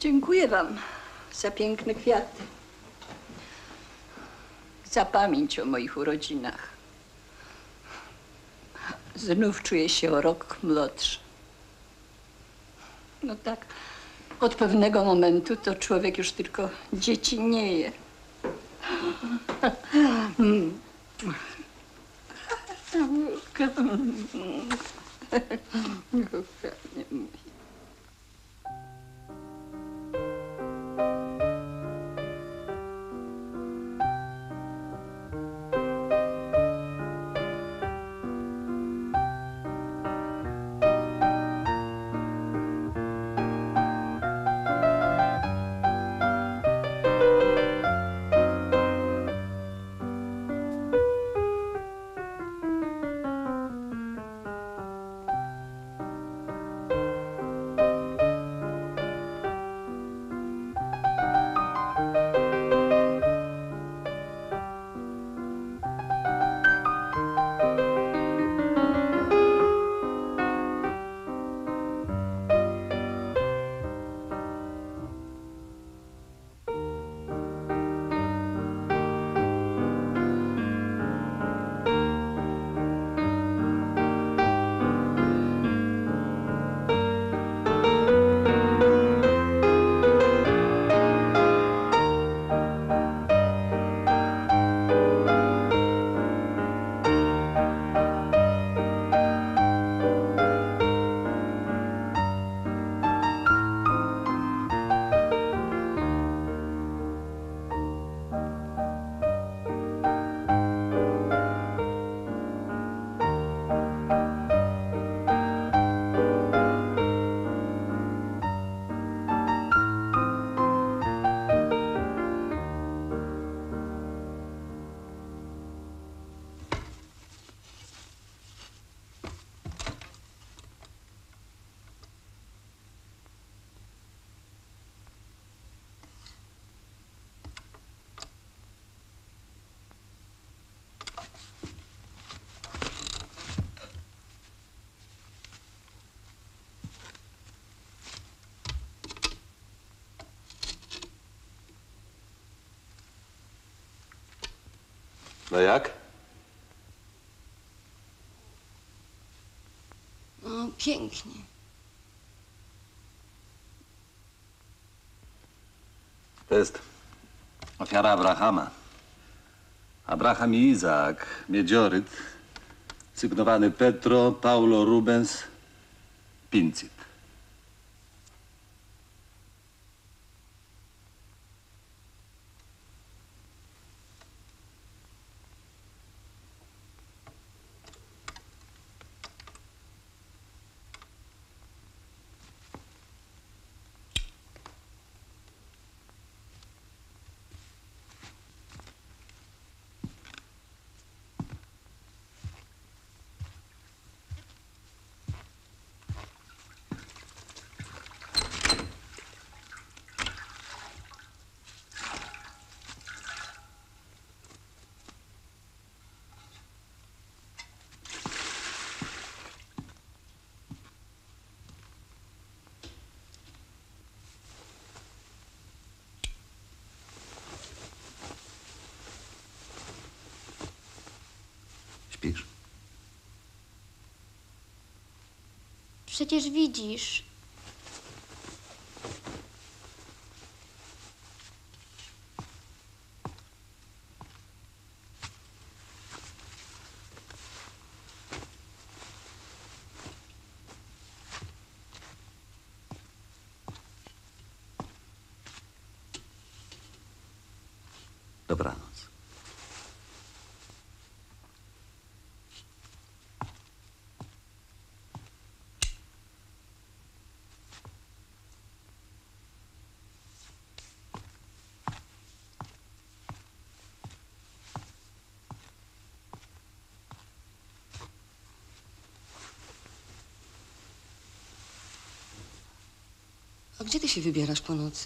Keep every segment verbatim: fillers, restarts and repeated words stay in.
Dziękuję wam za piękne kwiaty. Za pamięć o moich urodzinach. Znów czuję się o rok młodszy. No tak, od pewnego momentu to człowiek już tylko dziecinnieje. No jak? No, pięknie. To jest ofiara Abrahama. Abraham i Izaak, miedzioryt, sygnowany Petro Paulo Rubens Pincit. Śpisz? Przecież widzisz. Dobranoc. A gdzie ty się wybierasz po nocy?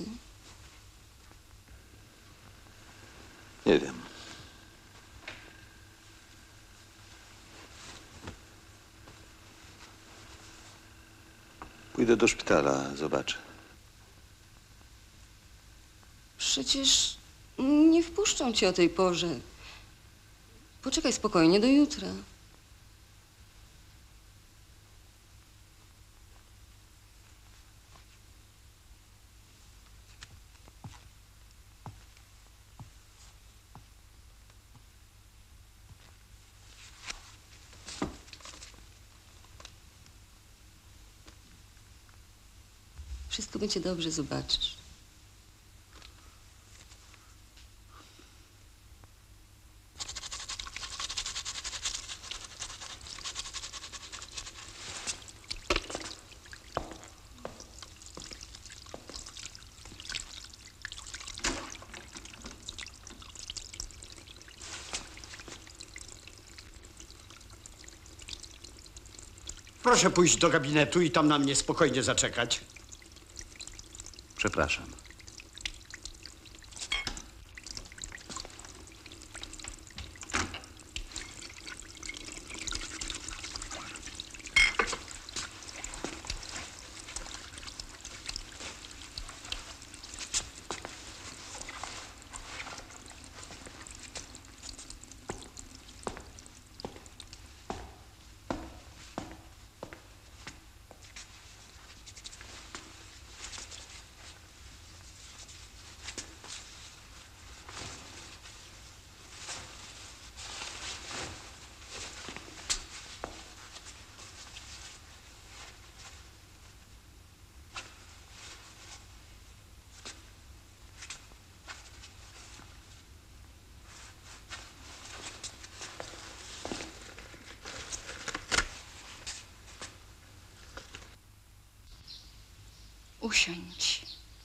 Nie wiem. Pójdę do szpitala, zobaczę. Przecież nie wpuszczą cię o tej porze. Poczekaj spokojnie do jutra. Wszystko będzie dobrze, zobaczysz. Proszę pójść do gabinetu i tam na mnie spokojnie zaczekać. Przepraszam. Usiądź.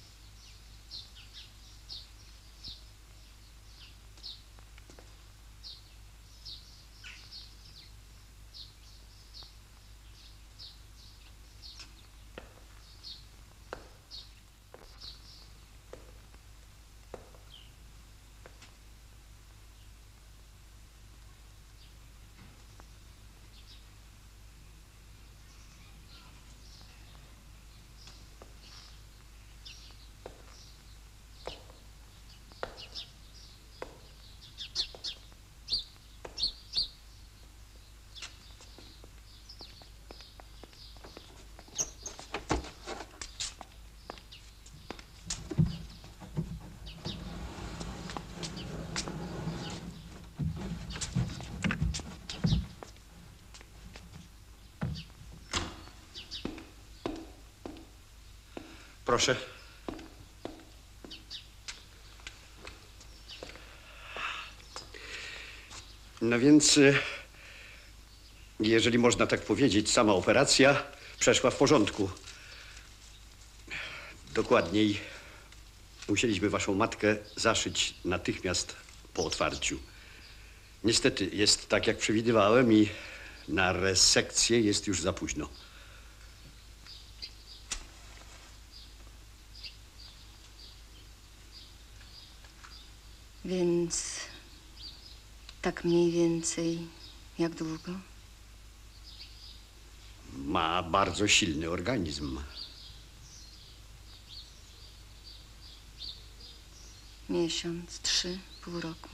Proszę. No więc, y, jeżeli można tak powiedzieć, sama operacja przeszła w porządku. Dokładniej, musieliśmy waszą matkę zaszyć natychmiast po otwarciu. Niestety jest tak, jak przewidywałem i na resekcję jest już za późno. Więc tak mniej więcej jak długo? Ma bardzo silny organizm. Miesiąc, trzy, pół roku.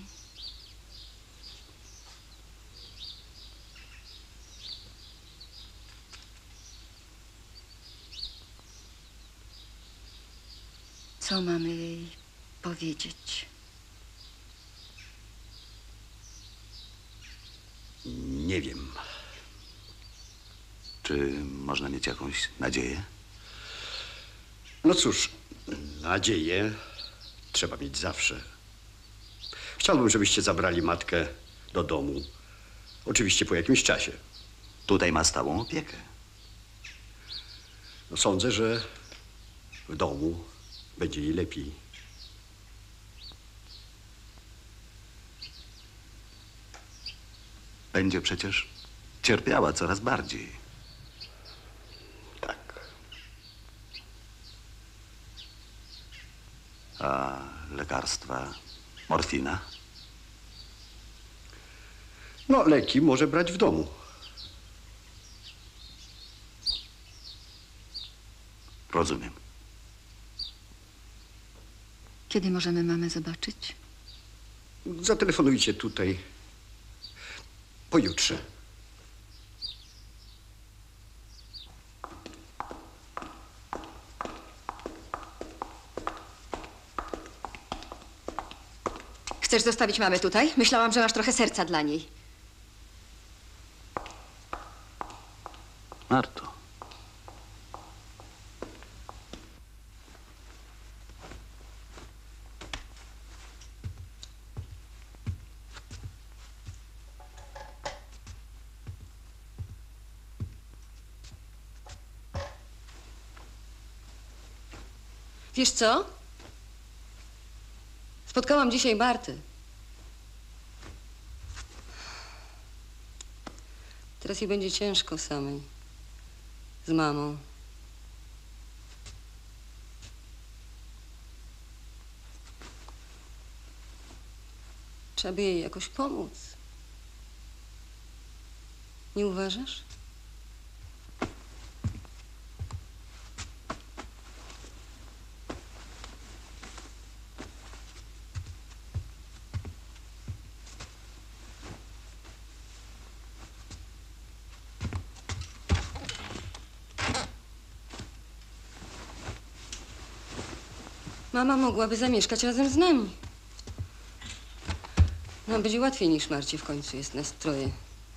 Co mamy jej powiedzieć? Nie wiem. Czy można mieć jakąś nadzieję? No cóż, nadzieję trzeba mieć zawsze. Chciałbym, żebyście zabrali matkę do domu. Oczywiście po jakimś czasie. Tutaj ma stałą opiekę. No, sądzę, że w domu będzie jej lepiej. Będzie przecież cierpiała coraz bardziej. Tak. A lekarstwa? Morfina? No, leki może brać w domu. Rozumiem. Kiedy możemy mamę zobaczyć? Zatelefonujcie tutaj pojutrze. Chcesz zostawić mamę tutaj? Myślałam, że masz trochę serca dla niej. Marto. Wiesz co? Spotkałam dzisiaj Martę. Teraz jej będzie ciężko samej. Z mamą. Trzeba by jej jakoś pomóc. Nie uważasz? Mama mogłaby zamieszkać razem z nami. Nam będzie łatwiej niż Marcie, w końcu jest nas troje.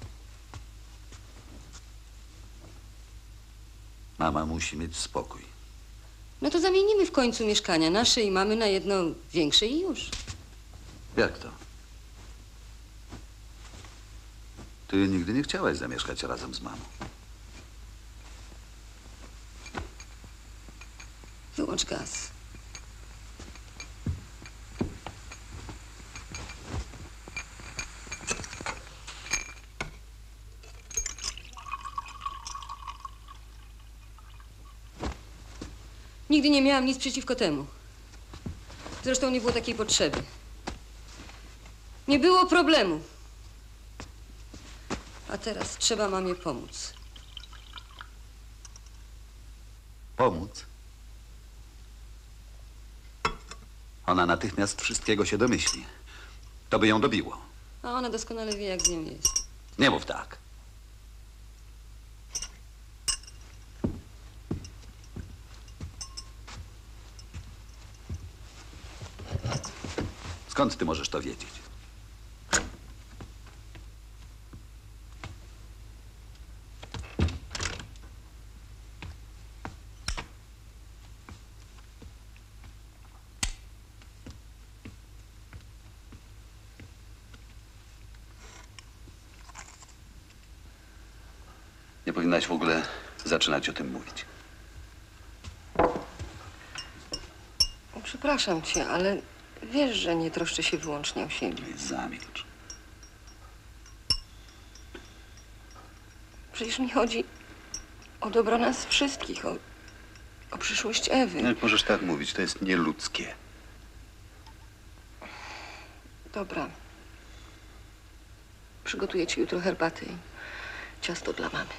Mama musi mieć spokój. No to zamienimy w końcu mieszkania nasze i mamy na jedno większe i już. Jak to? Ty nigdy nie chciałaś zamieszkać razem z mamą. Wyłącz gaz. Nigdy nie miałam nic przeciwko temu. Zresztą nie było takiej potrzeby. Nie było problemu. A teraz trzeba mamie pomóc. Pomóc? Ona natychmiast wszystkiego się domyśli. To by ją dobiło. A ona doskonale wie, jak z nią jest. Nie mów tak. Skąd ty możesz to wiedzieć? Nie powinnaś w ogóle zaczynać o tym mówić. Przepraszam cię, ale wiesz, że nie troszczę się wyłącznie o siebie. Zamilcz. Przecież mi chodzi o dobro nas wszystkich, o, o przyszłość Ewy. Jak możesz tak mówić? To jest nieludzkie. Dobra. Przygotuję ci jutro herbatę i ciasto dla mamy.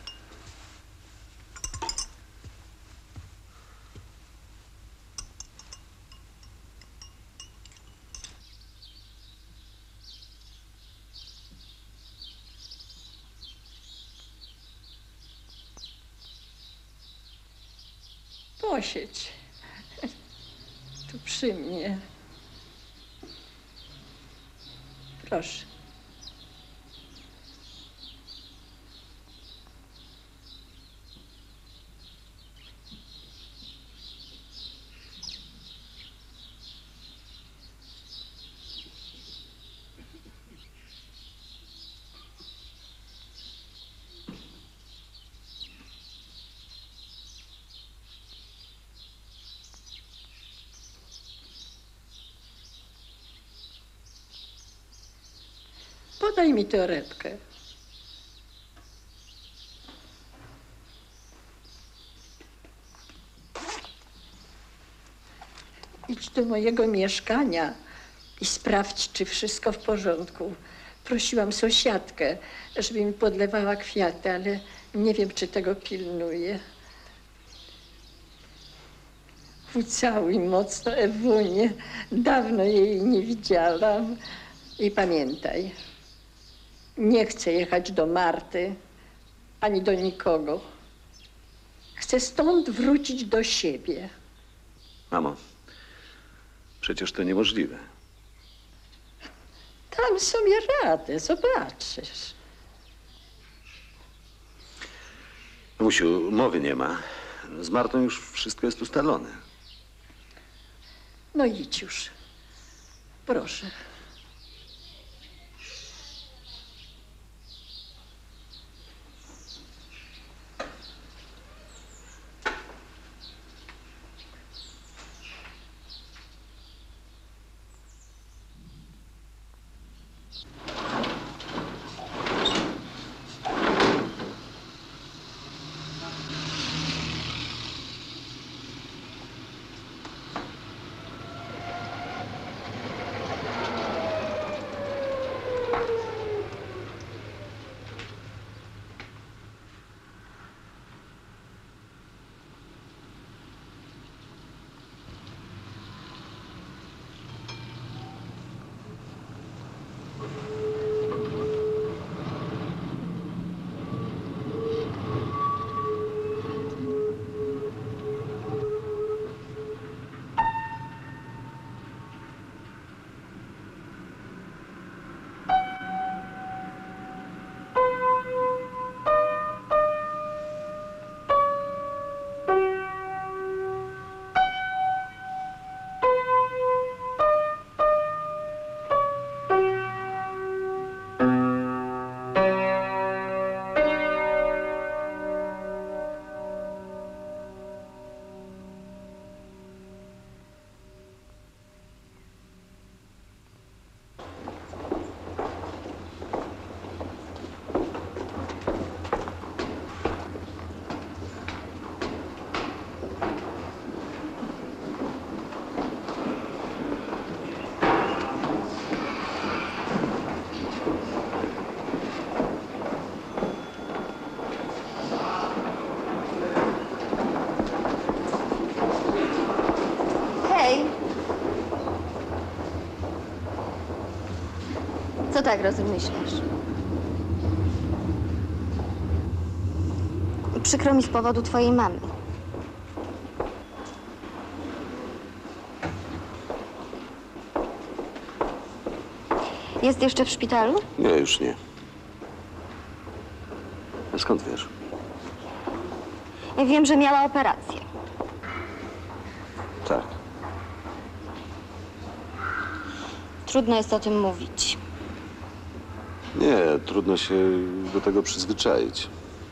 Posiedź. Tu przy mnie. Proszę. Podaj mi torebkę. Idź do mojego mieszkania i sprawdź, czy wszystko w porządku. Prosiłam sąsiadkę, żeby mi podlewała kwiaty, ale nie wiem, czy tego pilnuje. Ucałuj mocno Ewunię. Dawno jej nie widziałam. I pamiętaj, nie chcę jechać do Marty, ani do nikogo. Chcę stąd wrócić do siebie. Mamo, przecież to niemożliwe. Dam sobie radę, zobaczysz. Mamusiu, mowy nie ma. Z Martą już wszystko jest ustalone. No idź już. Proszę. Co tak rozmyślasz? Przykro mi z powodu twojej mamy. Jest jeszcze w szpitalu? Nie, już nie. A skąd wiesz? Wiem, że miała operację. Tak. Trudno jest o tym mówić. Nie, trudno się do tego przyzwyczaić.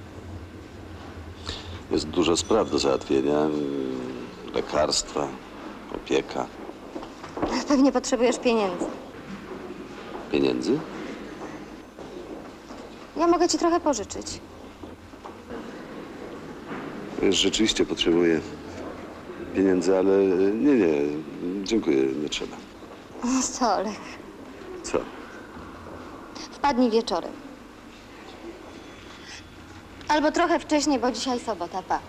Jest dużo spraw do załatwienia. Lekarstwa, opieka. Pewnie potrzebujesz pieniędzy. Pieniędzy? Ja mogę ci trochę pożyczyć. Wiesz, rzeczywiście potrzebuję pieniędzy, ale nie, nie, dziękuję, nie trzeba. Stolek. Co? Wpadnij wieczorem. Albo trochę wcześniej, bo dzisiaj sobota, pa.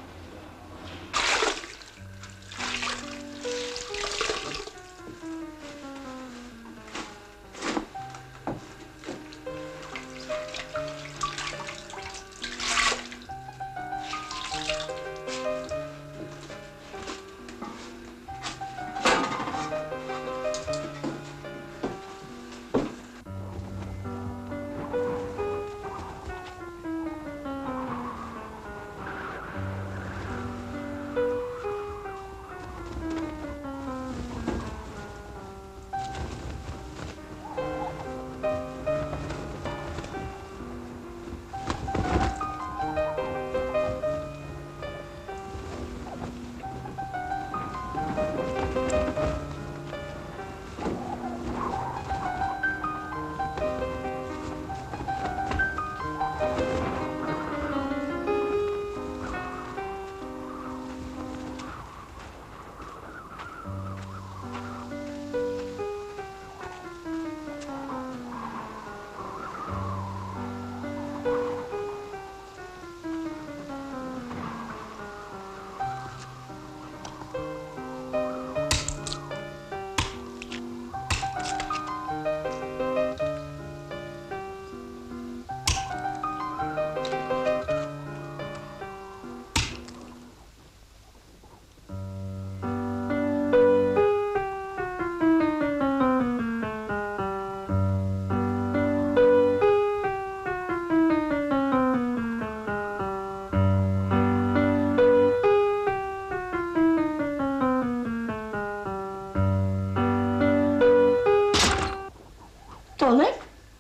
Tolek?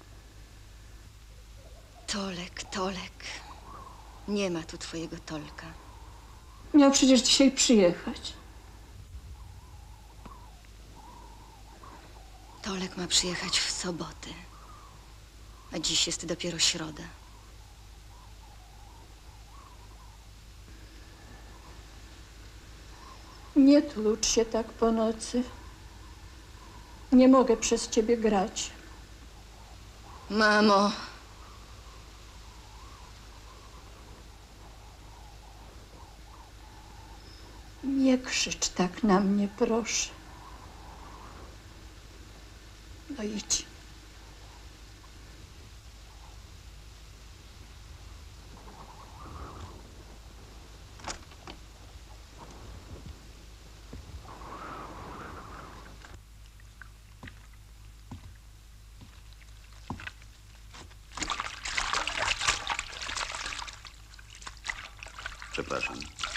Tolek, Tolek. Nie ma tu twojego Tolka. Miał przecież dzisiaj przyjechać. Tolek ma przyjechać w sobotę. A dziś jest dopiero środa. Nie tłucz się tak po nocy. Nie mogę przez ciebie grać. Mamo. Nie krzycz tak na mnie, proszę. No idź. Przepraszam.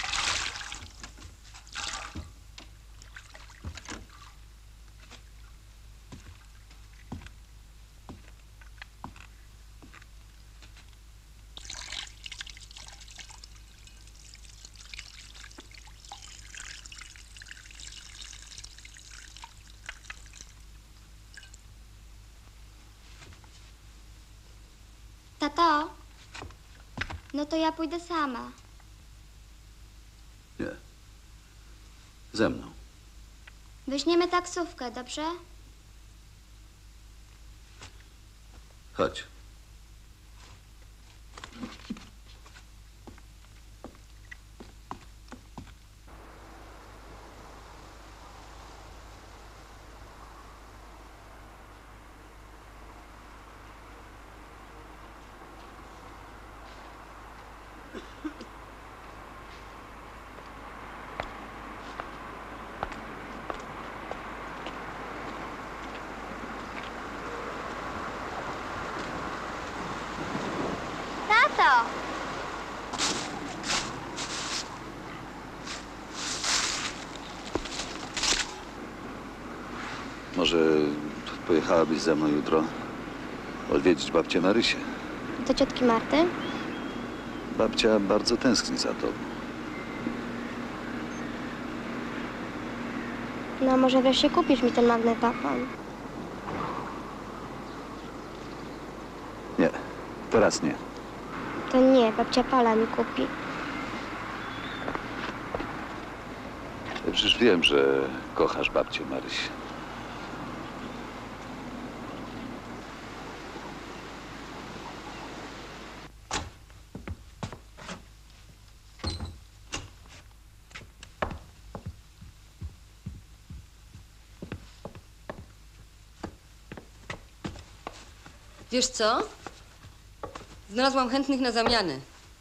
Tato, no to ja pójdę sama. Nie. Ze mną. Weźmiemy taksówkę, dobrze? Chodź. Tato! Może pojechałabyś ze mną jutro odwiedzić babcię Marysię? Do ciotki Marty? Babcia bardzo tęskni za tobą. No może wreszcie kupisz mi ten magnetofon. Nie, teraz nie. To nie, babcia Pola mi kupi. Ja przecież wiem, że kochasz babcię Marysię. Wiesz co? Znalazłam chętnych na zamianę.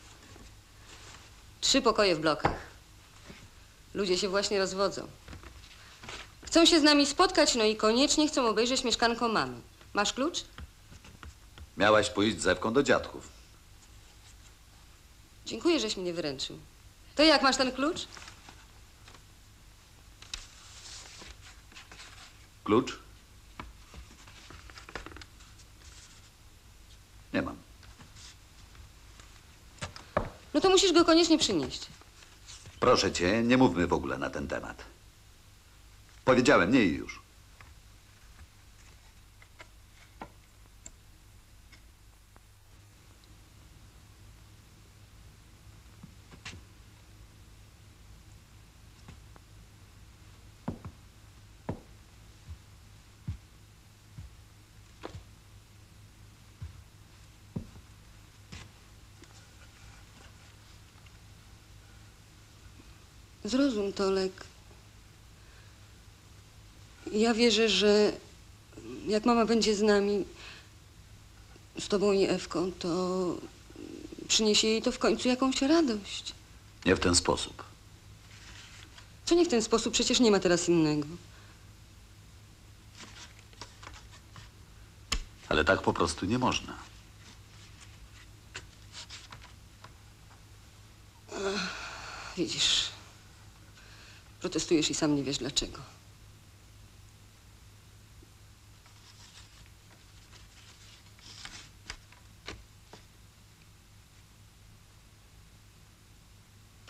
Trzy pokoje w blokach. Ludzie się właśnie rozwodzą. Chcą się z nami spotkać, no i koniecznie chcą obejrzeć mieszkanko mamy. Masz klucz? Miałaś pójść z Ewką do dziadków. Dziękuję, żeś mnie wyręczył. To jak, masz ten klucz? Klucz? Nie mam. No to musisz go koniecznie przynieść. Proszę cię, nie mówmy w ogóle na ten temat. Powiedziałem, nie i już. Zrozum, Tolek. Ja wierzę, że jak mama będzie z nami, z tobą i Ewką, to przyniesie jej to w końcu jakąś radość. Nie w ten sposób. Co nie w ten sposób? Przecież nie ma teraz innego. Ale tak po prostu nie można. Widzisz, protestujesz i sam nie wiesz dlaczego.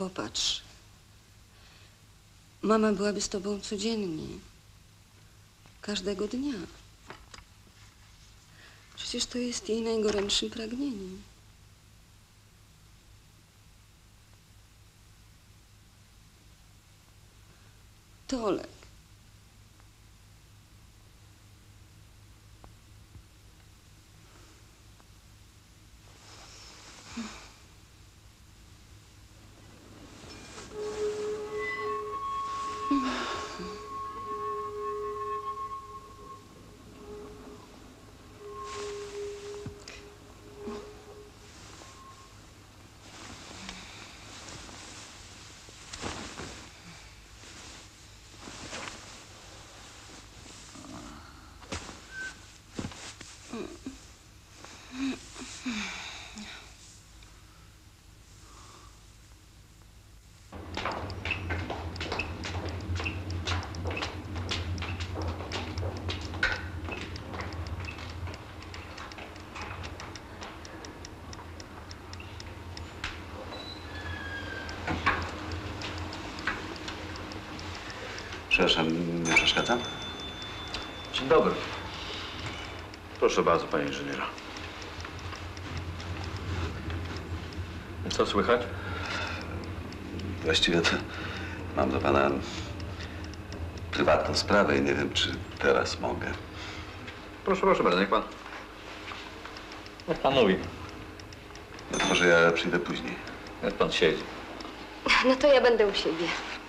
popatrz. Mama byłaby z tobą codziennie. Każdego dnia. Przecież to jest jej najgorętszym pragnieniem. Tolek. Przepraszam, nie przeszkadzam? Dzień dobry. Proszę bardzo, panie inżyniera. Co słychać? Właściwie to mam do pana prywatną sprawę i nie wiem, czy teraz mogę. Proszę, proszę bardzo, niech pan... Niech pan mówi. No to może ja przyjdę później. Niech pan siedzi. No to ja będę u siebie.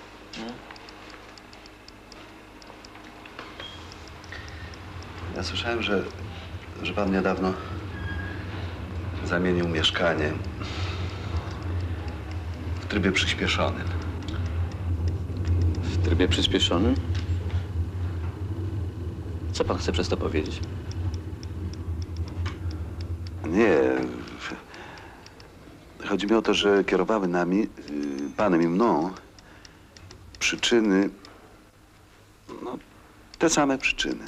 Ja słyszałem, że, że pan niedawno zamienił mieszkanie w trybie przyspieszonym. W trybie przyspieszonym? Co pan chce przez to powiedzieć? Nie. Chodzi mi o to, że kierowały nami, y, panem i mną, przyczyny, no, te same przyczyny.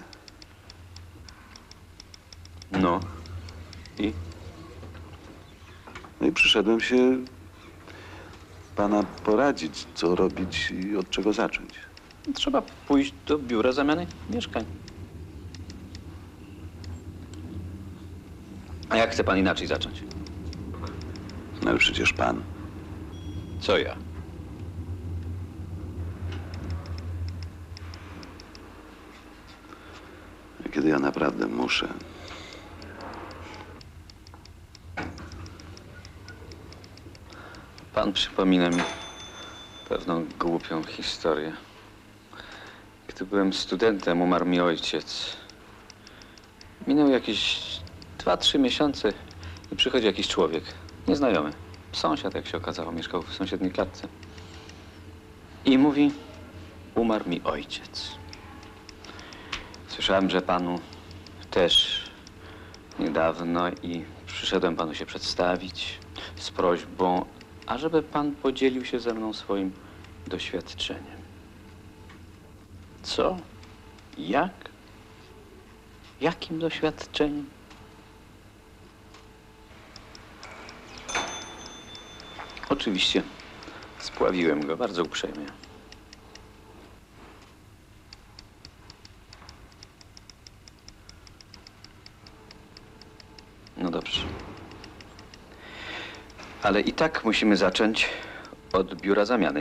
No. I? No i przyszedłem się pana poradzić, co robić i od czego zacząć. Trzeba pójść do biura zamiany mieszkań. A jak chce pan inaczej zacząć? No ale przecież pan. Co ja? Kiedy ja naprawdę muszę. Pan przypomina mi pewną głupią historię. Gdy byłem studentem, umarł mi ojciec. Minęły jakieś dwa, trzy miesiące i przychodzi jakiś człowiek, nieznajomy. Sąsiad, jak się okazało, mieszkał w sąsiedniej klatce. I mówi, umarł mi ojciec. Słyszałem, że panu też niedawno i przyszedłem panu się przedstawić z prośbą, ażeby pan podzielił się ze mną swoim doświadczeniem. Co? Jak? Jakim doświadczeniem? Oczywiście spławiłem go bardzo uprzejmie. No dobrze. Ale i tak musimy zacząć od biura zamiany.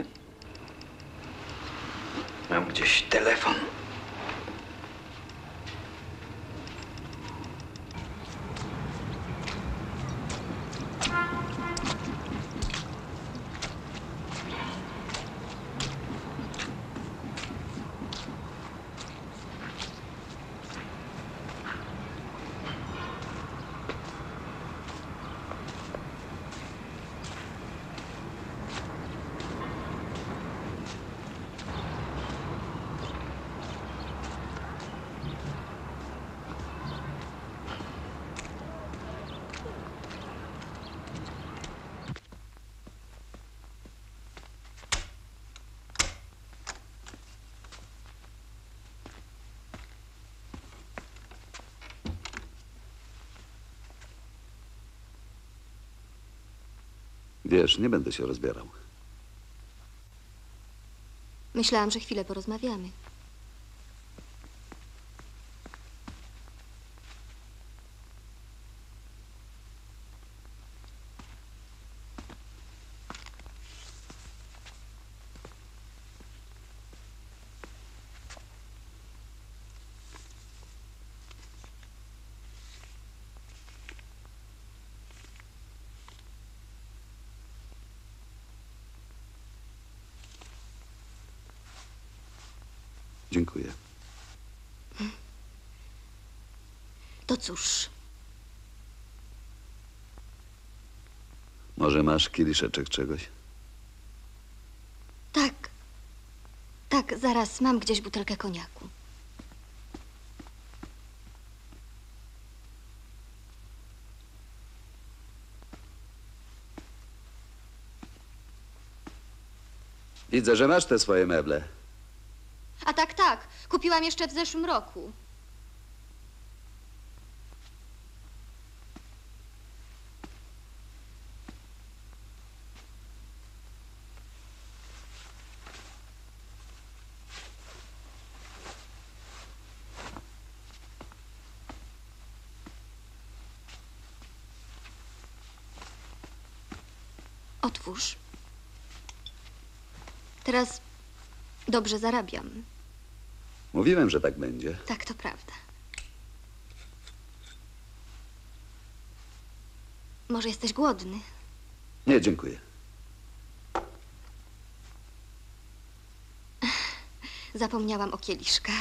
Mam gdzieś telefon. Wiesz, nie będę się rozbierał. Myślałam, że chwilę porozmawiamy. Dziękuję. To cóż, Może masz kieliszeczek czegoś? tak. Tak, zaraz mam gdzieś butelkę koniaku. Widzę, że masz te swoje meble. A tak, tak. Kupiłam jeszcze w zeszłym roku. Otwórz. Teraz dobrze zarabiam. Mówiłem, że tak będzie. Tak, to prawda. Może jesteś głodny? Nie, dziękuję. Zapomniałam o kieliszkach.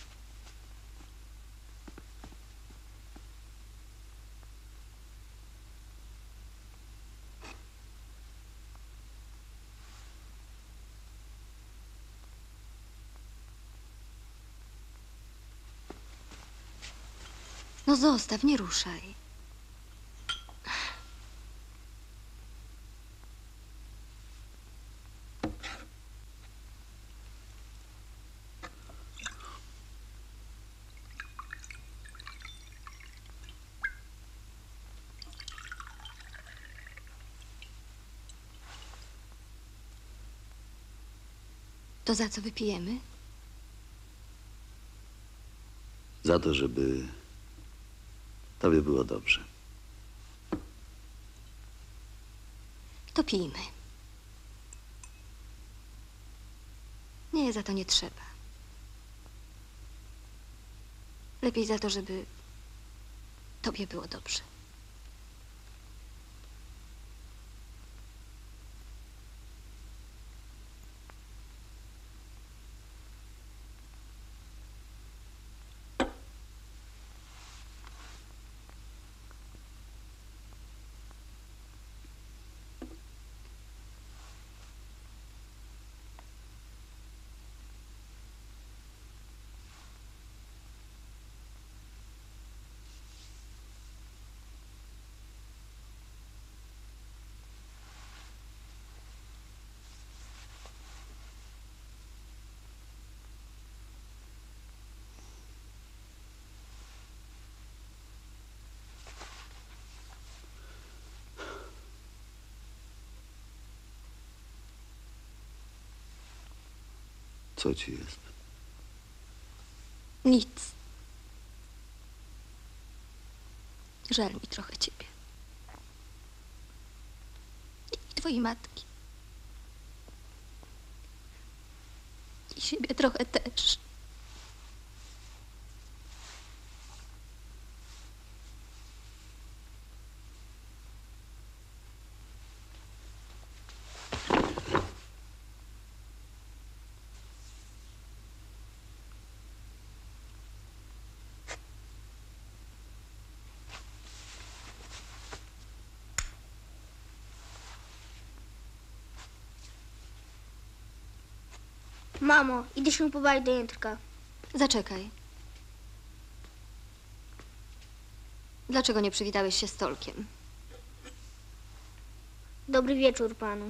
No zostaw, nie ruszaj. To za co wypijemy? Za to, żeby tobie było dobrze. To pijmy. Nie, za to nie trzeba. Lepiej za to, żeby tobie było dobrze. Co ci jest? Nic. Żal mi trochę ciebie. I twojej matki. I siebie trochę też. Mamo, idę się pobawić do Jędrka. Zaczekaj. Dlaczego nie przywitałeś się z Tolkiem? Dobry wieczór panu.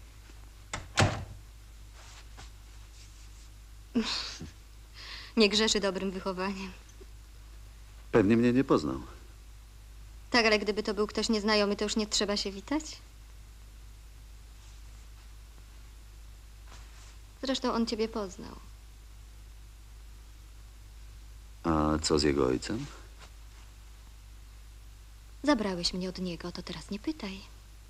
Nie grzeszy dobrym wychowaniem. Pewnie mnie nie poznał. Tak, ale gdyby to był ktoś nieznajomy, to już nie trzeba się witać? Zresztą on ciebie poznał. A co z jego ojcem? Zabrałeś mnie od niego, to teraz nie pytaj.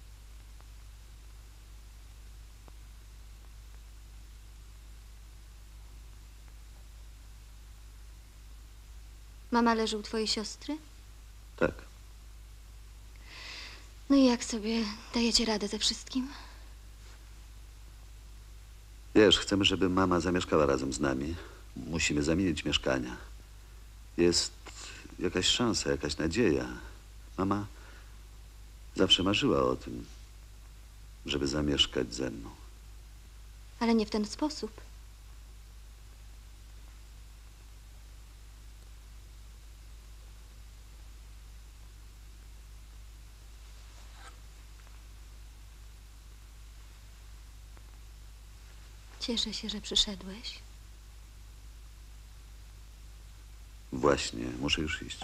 Mama leży u twojej siostry? Tak. No i jak sobie dajecie radę ze wszystkim? Wiesz, chcemy, żeby mama zamieszkała razem z nami. Musimy zamienić mieszkania. Jest jakaś szansa, jakaś nadzieja. Mama zawsze marzyła o tym, żeby zamieszkać ze mną. Ale nie w ten sposób. Cieszę się, że przyszedłeś. Właśnie, muszę już iść.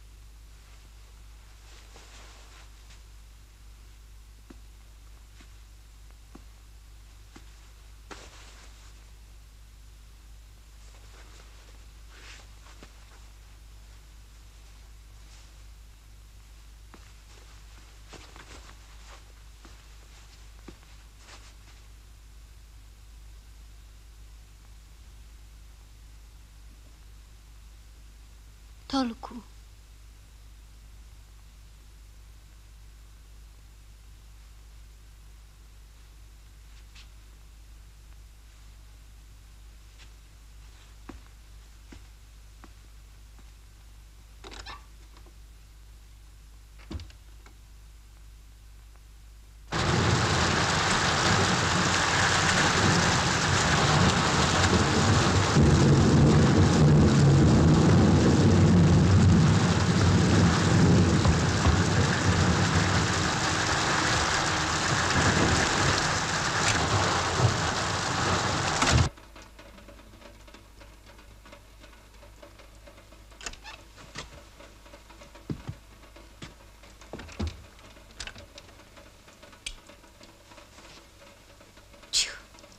Tolku. Cicho.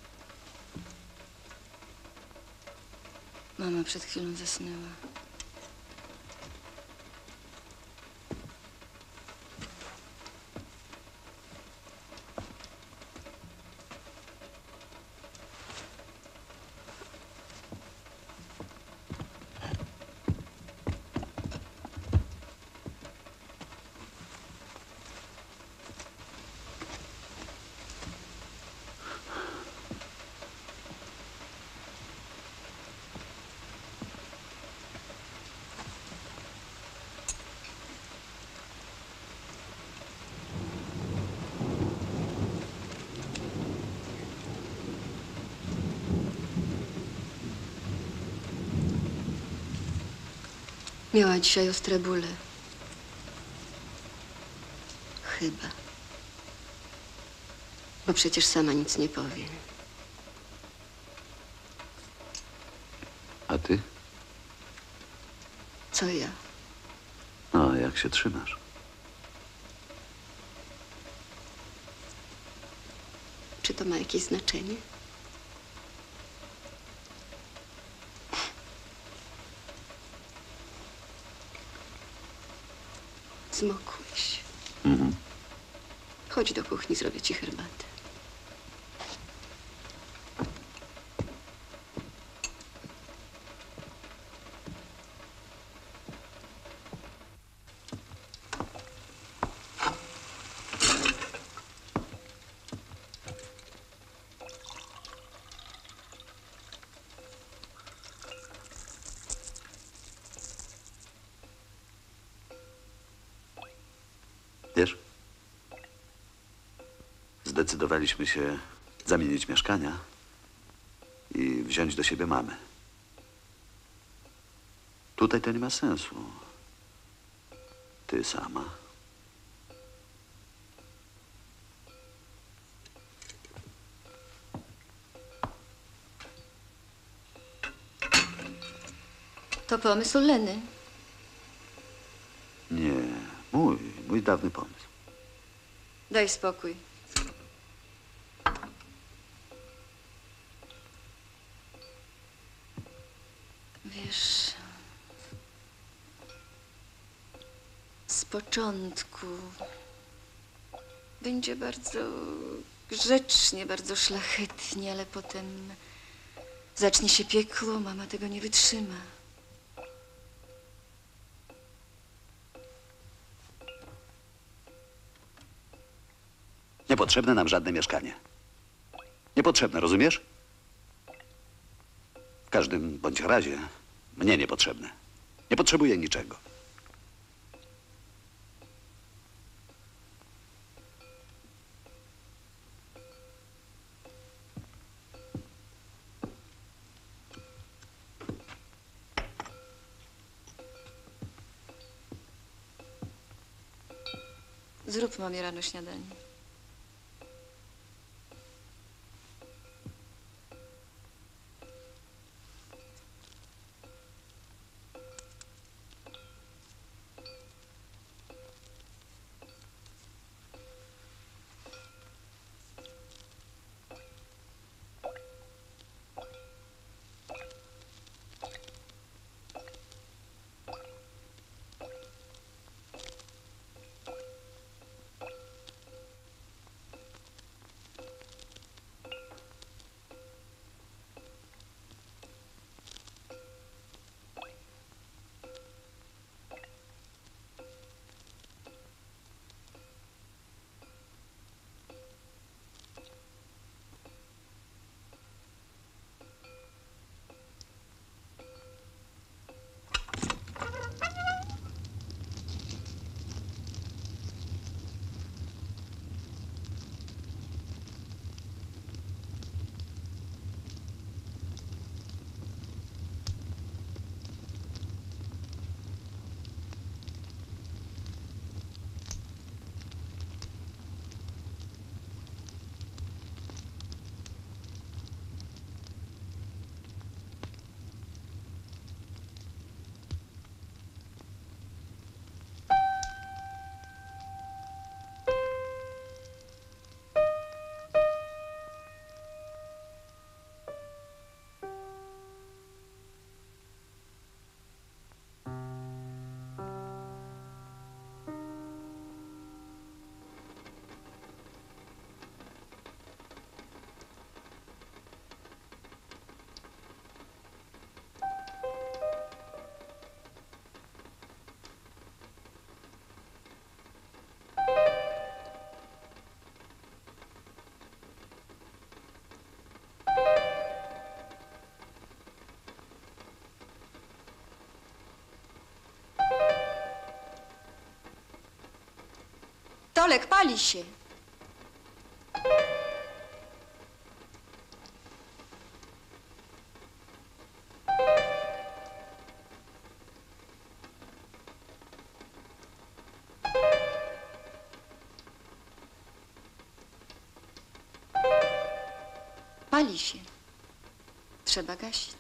Mama przed chwilą zasnęła. Miała dzisiaj ostre bóle. Chyba. Bo przecież sama nic nie powie. A ty? Co ja? No, jak się trzymasz? Czy to ma jakieś znaczenie? Zmokłeś. Mhm. Chodź do kuchni, zrobię ci herbatę. Wiesz, zdecydowaliśmy się zamienić mieszkania i wziąć do siebie mamę. Tutaj to nie ma sensu. Ty sama. To pomysł Leny. Nie, mój, mój dawny pomysł. Daj spokój. Wiesz, z początku będzie bardzo grzecznie, bardzo szlachetnie, ale potem zacznie się piekło, mama tego nie wytrzyma. Niepotrzebne nam żadne mieszkanie. Niepotrzebne, rozumiesz? W każdym bądź razie mnie niepotrzebne. Nie potrzebuję niczego. Zrób mamie rano śniadanie. Tolek, pali się. Pali się. Trzeba gasić.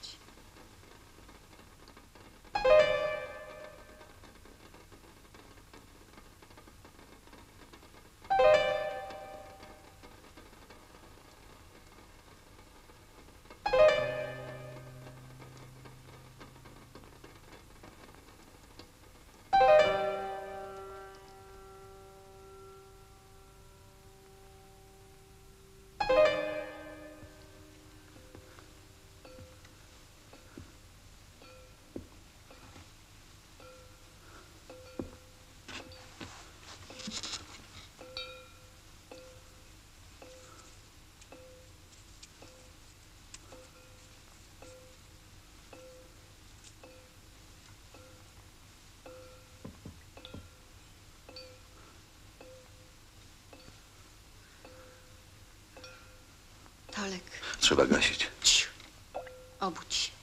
Tolek. Trzeba gasić. Ciu. Obudź się.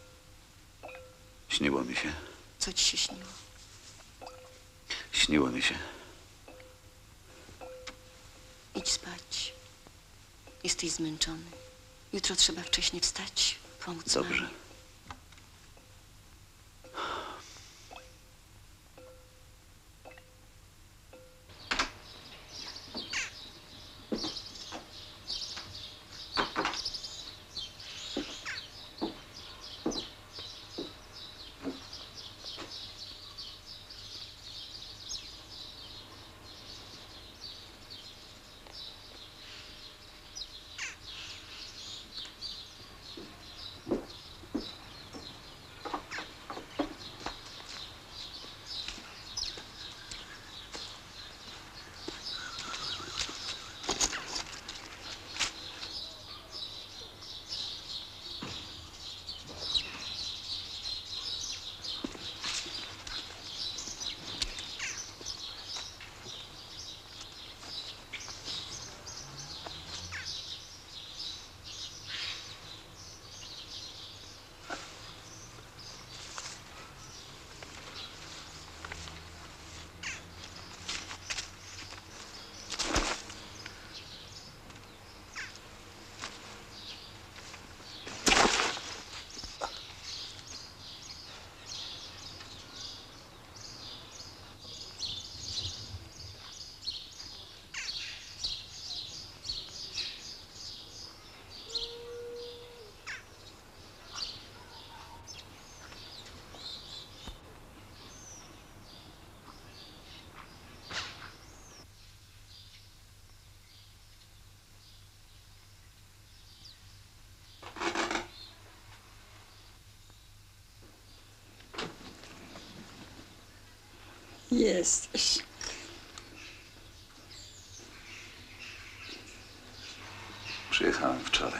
Śniło mi się. Co ci się śniło? Śniło mi się. Idź spać. Jesteś zmęczony. Jutro trzeba wcześnie wstać, pomóc Dobrze. mamie. Jesteś. Przyjechałem wczoraj.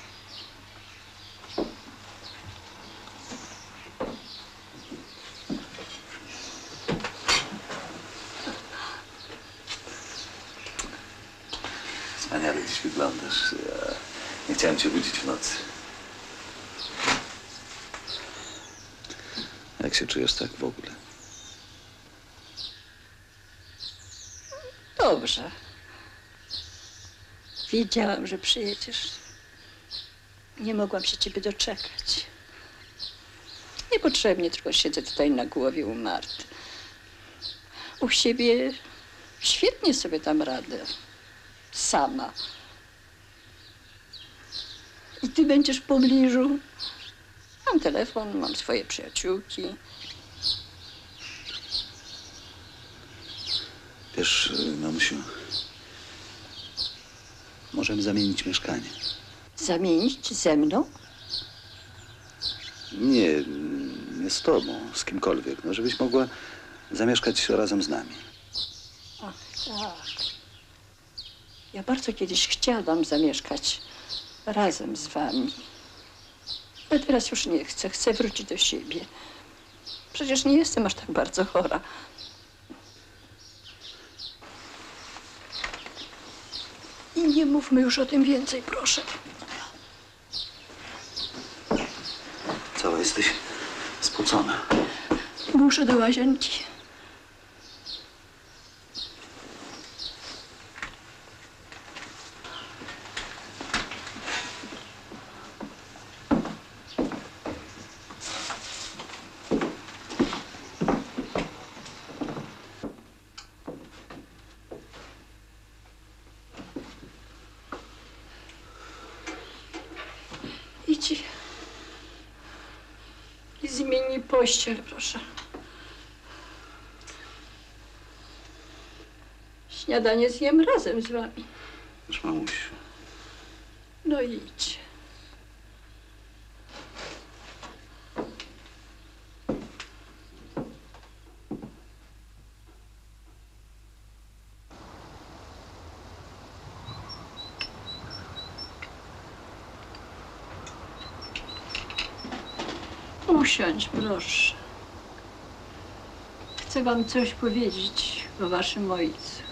Wspaniale dziś wyglądasz. Ja nie chciałem cię budzić w nocy. Jak się czujesz tak w ogóle? Dobrze. Wiedziałam, że przyjedziesz. Nie mogłam się ciebie doczekać. Niepotrzebnie tylko siedzę tutaj na głowie u Marty. U siebie świetnie sobie tam radę. Sama. I ty będziesz w pobliżu. Mam telefon, mam swoje przyjaciółki. Wiesz, mamusiu, możemy zamienić mieszkanie. Zamienić ze mną? Nie, nie z tobą, z kimkolwiek. No, żebyś mogła zamieszkać razem z nami. Ach, tak. Ja bardzo kiedyś chciałam zamieszkać razem z wami. Ale teraz już nie chcę. Chcę wrócić do siebie. Przecież nie jestem aż tak bardzo chora. I nie mówmy już o tym więcej, proszę. Cała jesteś spocona. Muszę do łazienki. Idź i zmieni pościel, proszę. Śniadanie zjem razem z wami. Wiesz, mamusiu, No idź. Usiądź, proszę. Chcę wam coś powiedzieć o waszym ojcu.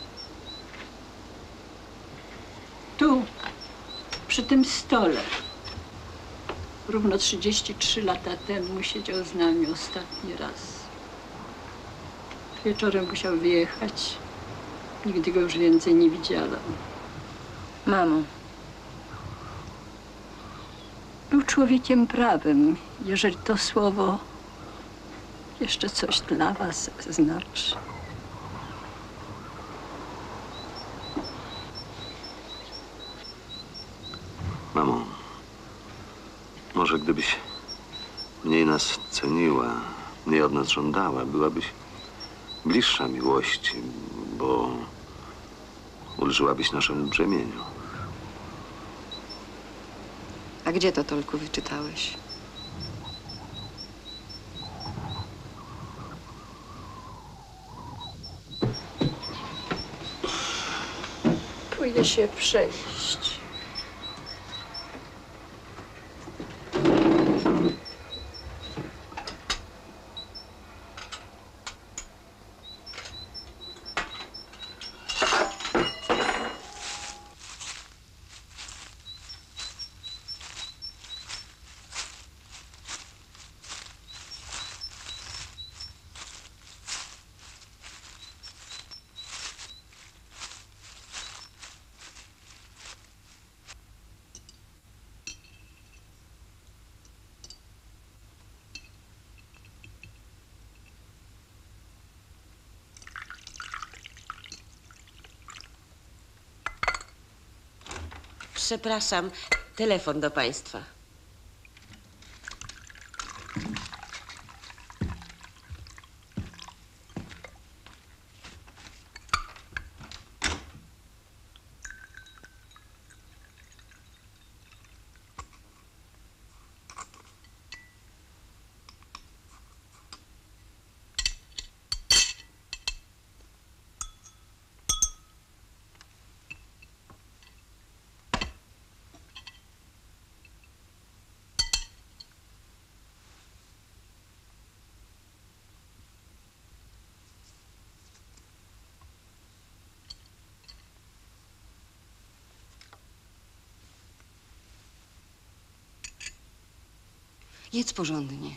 Tu, przy tym stole, równo trzydzieści trzy lata temu siedział z nami ostatni raz. Wieczorem musiał wyjechać. Nigdy go już więcej nie widziałam. Mamo, Był człowiekiem prawym, jeżeli to słowo jeszcze coś dla was znaczy. mamo, może gdybyś mniej nas ceniła, mniej od nas żądała, byłabyś bliższa miłości, bo ulżyłabyś naszemu brzemieniu. A gdzie to, Tolku, wyczytałeś? Pójdę się przejść. Przepraszam, telefon do państwa. Jedz porządnie.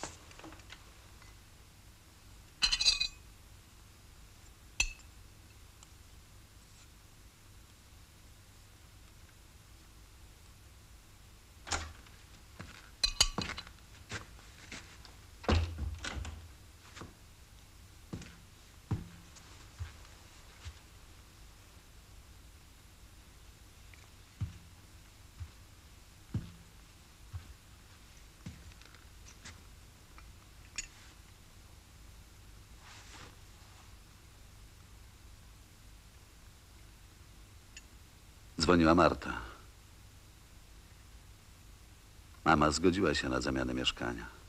Dzwoniła Marta. Mama zgodziła się na zamianę mieszkania.